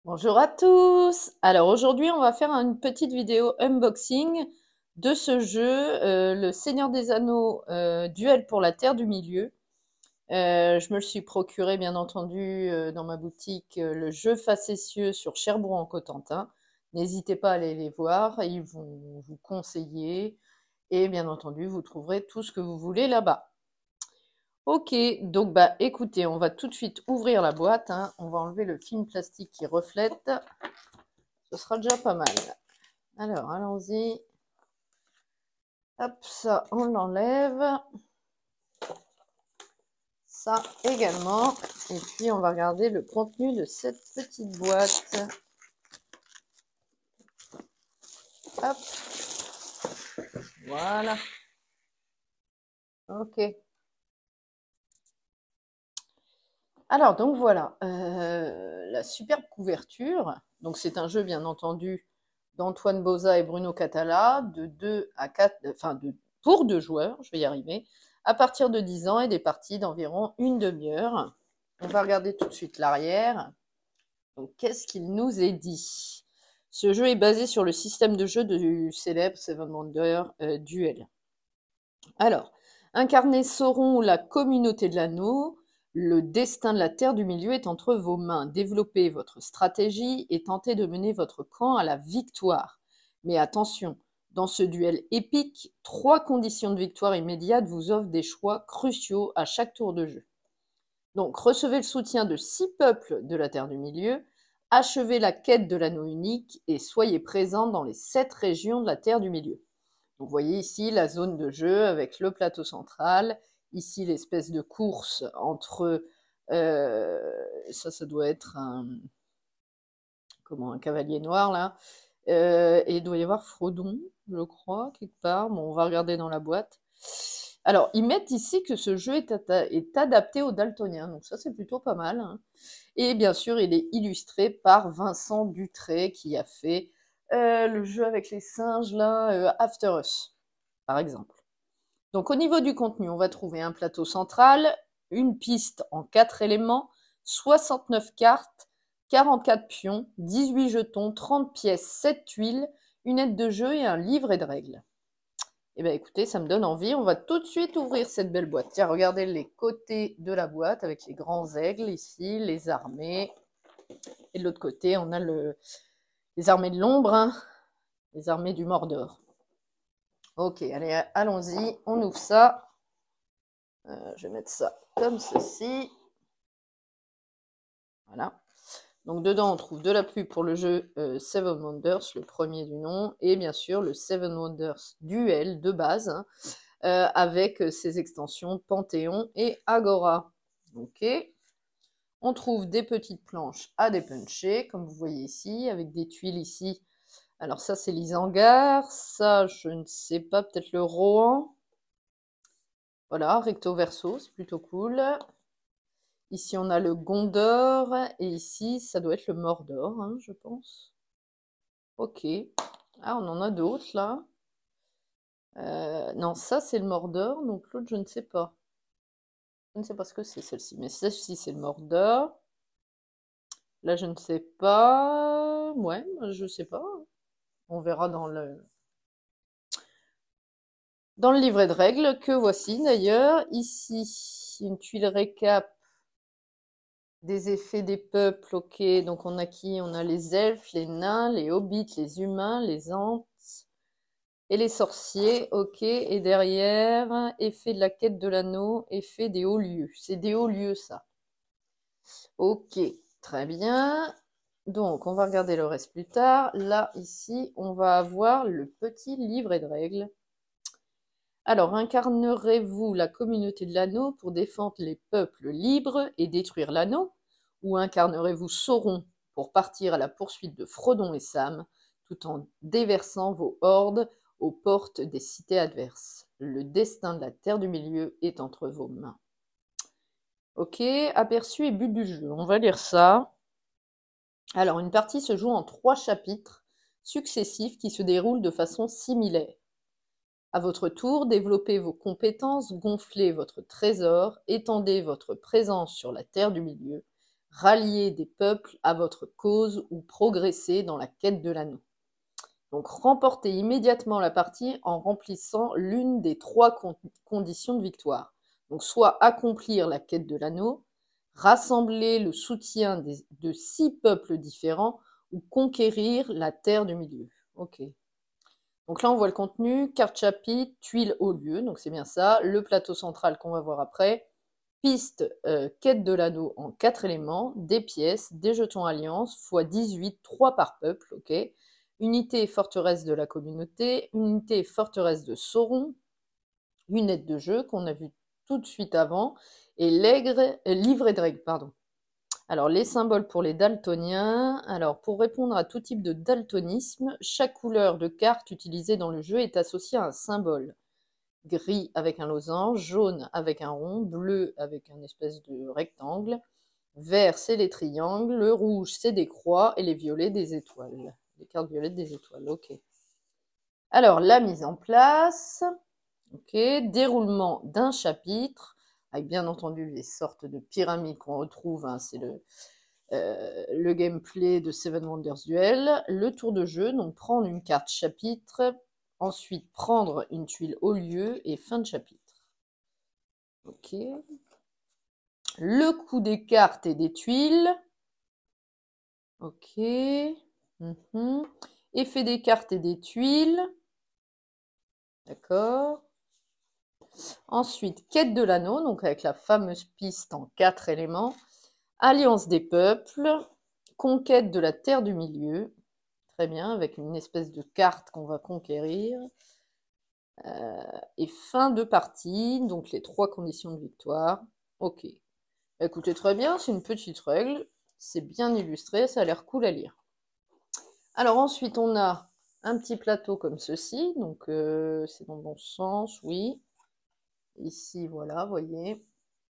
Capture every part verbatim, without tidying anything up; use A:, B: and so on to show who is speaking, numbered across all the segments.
A: Bonjour à tous! Alors aujourd'hui, on va faire une petite vidéo unboxing de ce jeu, euh, le Seigneur des Anneaux, euh, Duel pour la Terre du Milieu. Euh, je me le suis procuré, bien entendu, euh, dans ma boutique, euh, le jeu facétieux sur Cherbourg-en-Cotentin. N'hésitez pas à aller les voir, ils vont vous conseiller et bien entendu, vous trouverez tout ce que vous voulez là-bas. Ok, donc bah écoutez, on va tout de suite ouvrir la boîte, hein. On va enlever le film plastique qui reflète. Ce sera déjà pas mal. Alors, allons-y. Hop, ça, on l'enlève. Ça également. Et puis, on va regarder le contenu de cette petite boîte. Hop. Voilà. Ok. Alors, donc voilà. Euh, la superbe couverture. Donc, c'est un jeu, bien entendu, d'Antoine Boza et Bruno Catala, de deux à quatre, enfin, de, pour deux joueurs, je vais y arriver, à partir de dix ans et des parties d'environ une demi-heure. On va regarder tout de suite l'arrière. Donc, qu'est-ce qu'il nous est dit? Ce jeu est basé sur le système de jeu du célèbre Seven Wonders euh, Duel. Alors, incarnez Sauron ou la communauté de l'anneau, le destin de la Terre du Milieu est entre vos mains. Développez votre stratégie et tentez de mener votre camp à la victoire. Mais attention, dans ce duel épique, trois conditions de victoire immédiate vous offrent des choix cruciaux à chaque tour de jeu. Donc, recevez le soutien de six peuples de la Terre du Milieu, achevez la quête de l'anneau unique et soyez présents dans les sept régions de la Terre du Milieu. Donc, vous voyez ici la zone de jeu avec le plateau central, ici l'espèce de course entre, euh, ça, ça doit être un, comment, un cavalier noir là, euh, et il doit y avoir Frodon, je crois, quelque part. Bon, on va regarder dans la boîte. Alors, ils mettent ici que ce jeu est, est adapté aux daltoniens, donc ça c'est plutôt pas mal, hein. Et bien sûr, il est illustré par Vincent Dutray qui a fait euh, le jeu avec les singes là, euh, After Us, par exemple. Donc au niveau du contenu, on va trouver un plateau central, une piste en quatre éléments, soixante-neuf cartes, quarante-quatre pions, dix-huit jetons, trente pièces, sept tuiles, une aide de jeu et un livret de règles. Eh bien écoutez, ça me donne envie. On va tout de suite ouvrir cette belle boîte. Tiens, regardez les côtés de la boîte avec les grands aigles ici, les armées. Et de l'autre côté, on a le, les armées de l'ombre, hein, les armées du Mordor. Ok, allez, allons-y. On ouvre ça. Euh, je vais mettre ça comme ceci. Voilà. Donc dedans, on trouve de la pub pour le jeu euh, Seven Wonders, le premier du nom, et bien sûr le Seven Wonders Duel de base, hein, euh, avec ses extensions Panthéon et Agora. Ok. On trouve des petites planches à dépuncher, comme vous voyez ici, avec des tuiles ici. Alors ça, c'est l'Isengard. Ça, je ne sais pas, peut-être le Rohan. Voilà, recto verso, c'est plutôt cool. Ici, on a le Gondor. Et ici, ça doit être le Mordor, hein, je pense. Ok. Ah, on en a d'autres, là. Euh, non, ça, c'est le Mordor. Donc l'autre, je ne sais pas. Je ne sais pas ce que c'est, celle-ci. Mais celle-ci, c'est le Mordor. Là, je ne sais pas. Ouais, je ne sais pas. On verra dans le... dans le livret de règles, que voici d'ailleurs. Ici, une tuile récap des effets des peuples, ok. Donc on a qui? On a les elfes, les nains, les hobbits, les humains, les ents et les sorciers, ok. Et derrière, effet de la quête de l'anneau, effet des hauts lieux. C'est des hauts lieux, ça. Ok, très bien. Donc, on va regarder le reste plus tard. Là, ici, on va avoir le petit livret de règles. Alors, incarnerez-vous la communauté de l'anneau pour défendre les peuples libres et détruire l'anneau? Ou incarnerez-vous Sauron pour partir à la poursuite de Frodon et Sam, tout en déversant vos hordes aux portes des cités adverses? Le destin de la Terre du Milieu est entre vos mains. Ok, aperçu et but du jeu. On va lire ça. Alors, une partie se joue en trois chapitres successifs qui se déroulent de façon similaire. À votre tour, développez vos compétences, gonflez votre trésor, étendez votre présence sur la Terre du Milieu, rallier des peuples à votre cause ou progresser dans la quête de l'anneau. Donc, remportez immédiatement la partie en remplissant l'une des trois con conditions de victoire. Donc, soit accomplir la quête de l'anneau, rassembler le soutien des, de six peuples différents ou conquérir la terre du milieu. Ok. Donc là, on voit le contenu, carte chapitre, tuiles au lieu, donc c'est bien ça, le plateau central qu'on va voir après, piste, euh, quête de l'anneau en quatre éléments, des pièces, des jetons alliance, fois dix-huit, trois par peuple, ok. Unité forteresse de la communauté, unité forteresse de Sauron, une aide de jeu qu'on a vu tout de suite avant, et l'aigre, euh, livret de règles, pardon. Alors, les symboles pour les daltoniens. Alors, pour répondre à tout type de daltonisme, chaque couleur de carte utilisée dans le jeu est associée à un symbole. Gris avec un losange, jaune avec un rond, bleu avec un espèce de rectangle, vert c'est les triangles, le rouge c'est des croix et les violets des étoiles. Les cartes violettes des étoiles, ok. Alors, la mise en place, ok, déroulement d'un chapitre, avec bien entendu les sortes de pyramides qu'on retrouve, hein, c'est le, euh, le gameplay de Seven Wonders Duel, le tour de jeu, donc prendre une carte chapitre, ensuite prendre une tuile au lieu et fin de chapitre. Ok. Le coup des cartes et des tuiles. Ok. Mm-hmm. Effet des cartes et des tuiles. D'accord. Ensuite, quête de l'anneau, donc avec la fameuse piste en quatre éléments. Alliance des peuples. Conquête de la terre du milieu. Très bien, avec une espèce de carte qu'on va conquérir. Euh, et fin de partie, donc les trois conditions de victoire. Ok. Écoutez, très bien, c'est une petite règle. C'est bien illustré, ça a l'air cool à lire. Alors ensuite, on a un petit plateau comme ceci. Donc, euh, c'est dans le bon sens, oui. Ici, voilà, voyez.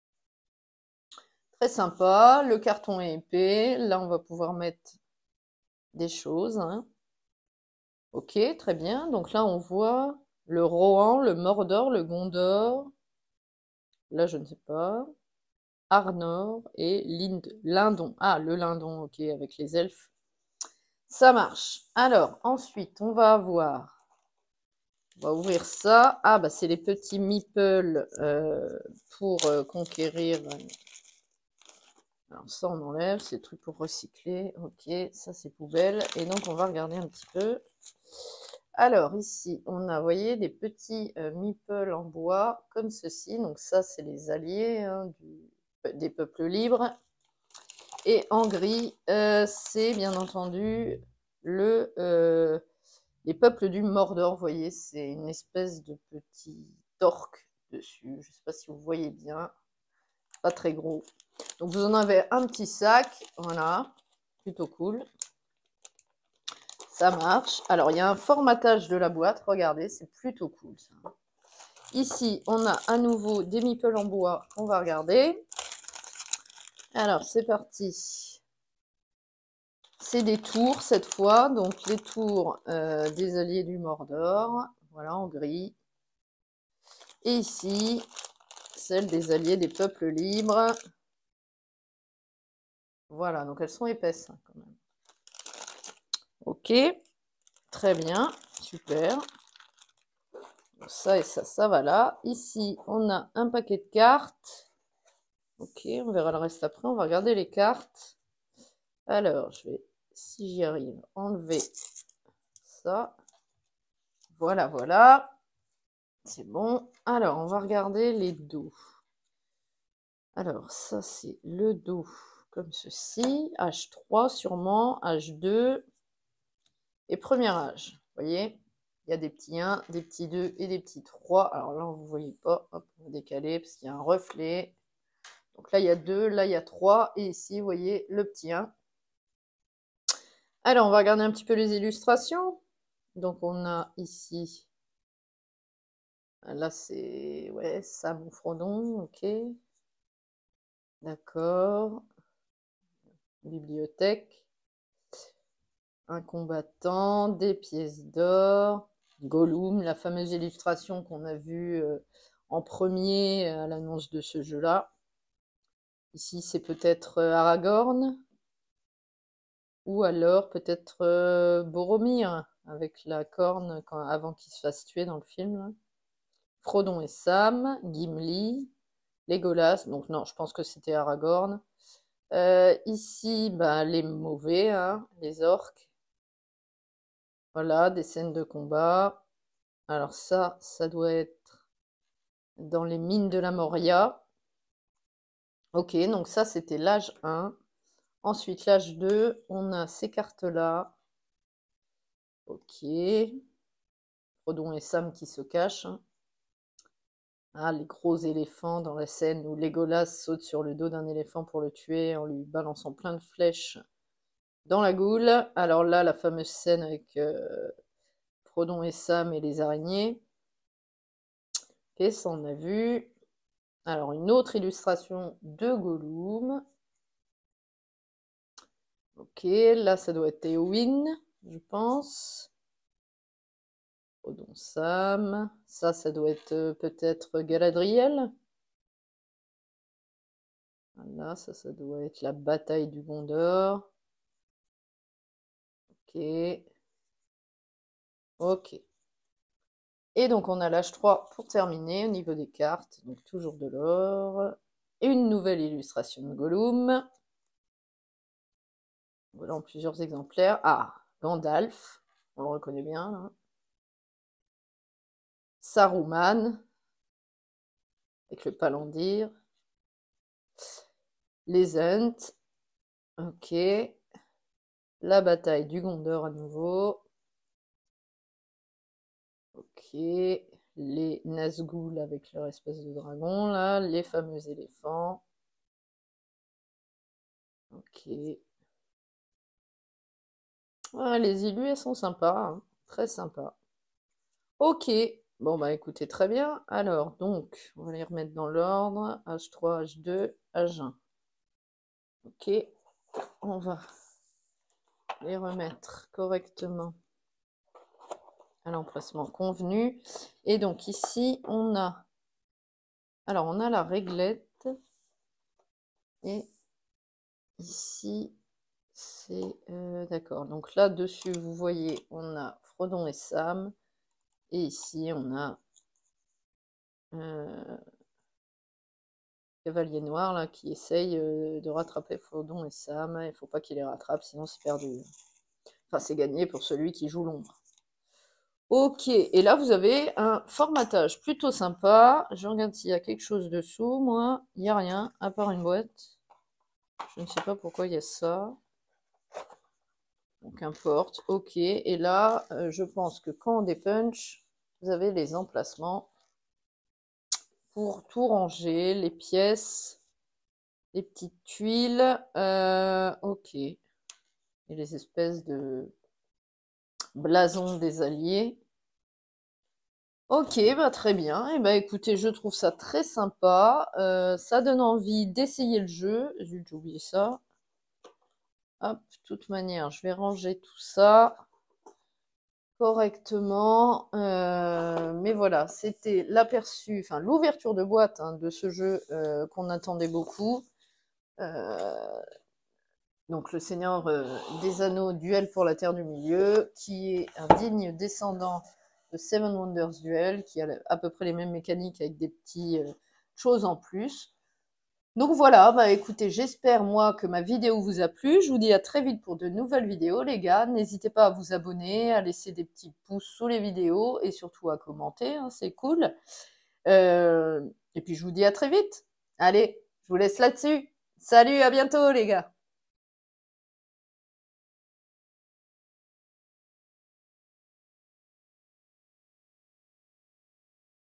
A: Très sympa. Le carton est épais. Là, on va pouvoir mettre des choses. Hein. Ok, très bien. Donc là, on voit le Rohan, le Mordor, le Gondor. Là, je ne sais pas. Arnor et Lind Lindon. Ah, le Lindon, ok, avec les elfes. Ça marche. Alors, ensuite, on va avoir... On va ouvrir ça. Ah, bah c'est les petits meeples euh, pour euh, conquérir... Alors ça, on enlève. C'est des trucs pour recycler. Ok, ça, c'est poubelle. Et donc, on va regarder un petit peu. Alors, ici, on a, vous voyez, des petits euh, meeples en bois, comme ceci. Donc ça, c'est les alliés hein, du, des peuples libres. Et en gris, euh, c'est bien entendu le, euh, les peuples du Mordor. Vous voyez, c'est une espèce de petit orque dessus. Je ne sais pas si vous voyez bien. Pas très gros. Donc vous en avez un petit sac. Voilà. Plutôt cool. Ça marche. Alors, il y a un formatage de la boîte. Regardez, c'est plutôt cool ça. Ici, on a à nouveau des meeples en bois. On va regarder. Alors, c'est parti. C'est des tours cette fois, donc les tours euh, des alliés du Mordor, voilà en gris. Et ici, celles des alliés des peuples libres. Voilà, donc elles sont épaisses hein, quand même. Ok, très bien, super. Ça et ça, ça va là. Ici, on a un paquet de cartes. Ok, on verra le reste après. On va regarder les cartes. Alors, je vais, si j'y arrive, enlever ça. Voilà, voilà. C'est bon. Alors, on va regarder les dos. Alors, ça, c'est le dos comme ceci. H trois sûrement, H deux. Et premier âge. Vous voyez, il y a des petits un, des petits deux et des petits trois. Alors là, vous ne voyez pas. Hop, on va décaler parce qu'il y a un reflet. Donc là, il y a deux, là, il y a trois. Et ici, vous voyez, le petit un. Alors, on va regarder un petit peu les illustrations. Donc, on a ici... Là, c'est... Ouais, Sam ou Frodon, ok. D'accord. Bibliothèque. Un combattant, des pièces d'or. Gollum, la fameuse illustration qu'on a vue euh, en premier à l'annonce de ce jeu-là. Ici, c'est peut-être euh, Aragorn. Ou alors peut-être euh, Boromir, avec la corne quand, avant qu'il se fasse tuer dans le film. Là. Frodon et Sam, Gimli, Legolas. Donc non, je pense que c'était Aragorn. Euh, ici, bah, les mauvais, hein, les orques. Voilà, des scènes de combat. Alors ça, ça doit être dans les mines de la Moria. Ok, donc ça, c'était l'âge un. Ensuite, l'âge deux, on a ces cartes-là. Ok. Frodon et Sam qui se cachent. Ah, les gros éléphants dans la scène où Legolas saute sur le dos d'un éléphant pour le tuer en lui balançant plein de flèches dans la goule. Alors là, la fameuse scène avec euh, Frodon et Sam et les araignées. Ok, ça on a vu. Alors une autre illustration de Gollum. Ok, là ça doit être Éowyn, je pense. Frodon, Sam. Ça, ça doit être euh, peut-être Galadriel. Voilà, ça, ça doit être la bataille du Gondor. Ok. Ok. Et donc on a l'âge trois pour terminer au niveau des cartes. Donc toujours de l'or. Et une nouvelle illustration de Gollum. Voilà en plusieurs exemplaires. Ah, Gandalf. On le reconnaît bien là. Saruman. Avec le palandir. Les Ents. Ok. La bataille du Gondor à nouveau. Ok. Les Nazgûl avec leur espèce de dragon là. Les fameux éléphants. Ok. Ah, les illus, elles sont sympas. Hein. Très sympas. Ok. Bon, bah écoutez, très bien. Alors, donc, on va les remettre dans l'ordre. H trois, H deux, H un. Ok. On va les remettre correctement à l'emplacement convenu. Et donc ici, on a... Alors, on a la réglette. Et ici, c'est... euh, d'accord. Donc là, dessus, vous voyez, on a Frodon et Sam. Et ici, on a... Euh, Cavalier Noir là, qui essaye euh, de rattraper Frodon et Sam. Il faut pas qu'il les rattrape, sinon c'est perdu. Enfin, c'est gagné pour celui qui joue l'ombre. Ok, et là vous avez un formatage plutôt sympa. Je regarde s'il y a quelque chose dessous. Moi, il n'y a rien, à part une boîte. Je ne sais pas pourquoi il y a ça. Donc, importe. Ok, et là, euh, je pense que quand on dépunch, vous avez les emplacements pour tout ranger, les pièces, les petites tuiles. Euh, ok. Et les espèces de blasons des alliés. Ok, bah très bien. Et bah écoutez, je trouve ça très sympa. Euh, ça donne envie d'essayer le jeu. J'ai oublié ça. Hop, de toute manière, je vais ranger tout ça correctement. Euh, mais voilà, c'était l'aperçu, enfin l'ouverture de boîte hein, de ce jeu euh, qu'on attendait beaucoup. Euh, donc le Seigneur euh, des Anneaux, Duel pour la Terre du Milieu, qui est un digne descendant de Seven Wonders Duel, qui a à peu près les mêmes mécaniques avec des petites euh, choses en plus. Donc voilà, bah écoutez, j'espère moi que ma vidéo vous a plu. Je vous dis à très vite pour de nouvelles vidéos, les gars. N'hésitez pas à vous abonner, à laisser des petits pouces sous les vidéos et surtout à commenter, hein, c'est cool. Euh, et puis je vous dis à très vite. Allez, je vous laisse là-dessus. Salut, à bientôt les gars.